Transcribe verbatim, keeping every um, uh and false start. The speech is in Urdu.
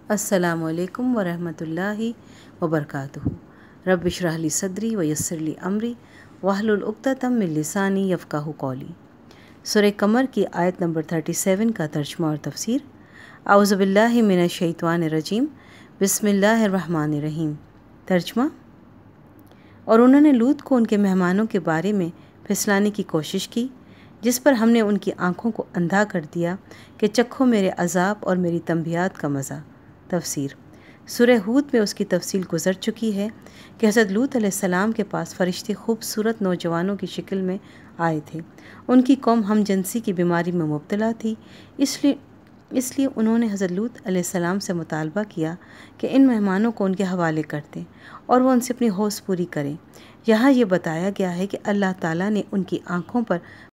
السلام علیکم ورحمۃ اللہ وبرکاتہ۔ رب اشرح لی صدری ویسر لی امری واحلل عقدۃ من لسانی یفقہوا قولی۔ سورہ قمر کی آیت نمبر سینتیس کا ترجمہ اور تفسیر۔ اعوذ باللہ من الشیطان الرجیم، بسم اللہ الرحمن الرحیم۔ ترجمہ: اور انہوں نے لوط کو ان کے مہمانوں کے بارے میں پھسلانے کی کوشش کی، جس پر ہم نے ان کی آنکھوں کو اندھا کر دیا کہ چکھو میرے عذاب اور میری تنبیہات کا مزہ۔ تفسیر: سورہ ہود میں اس کی تفصیل گزر چکی ہے کہ حضرت لوط علیہ السلام کے پاس فرشتے خوبصورت نوجوانوں کی شکل میں آئے تھے۔ ان کی قوم ہم جنسی کی بیماری میں مبتلا تھی، اس لیے اس لیے انہوں نے حضرت لوط علیہ السلام سے مطالبہ کیا کہ ان مہمانوں کو ان کے حوالے کر دیں اور وہ ان سے اپنی ہوس پوری کریں۔ یہاں یہ بتایا گیا ہے کہ اللہ تعالیٰ نے ان کی آنکھوں پر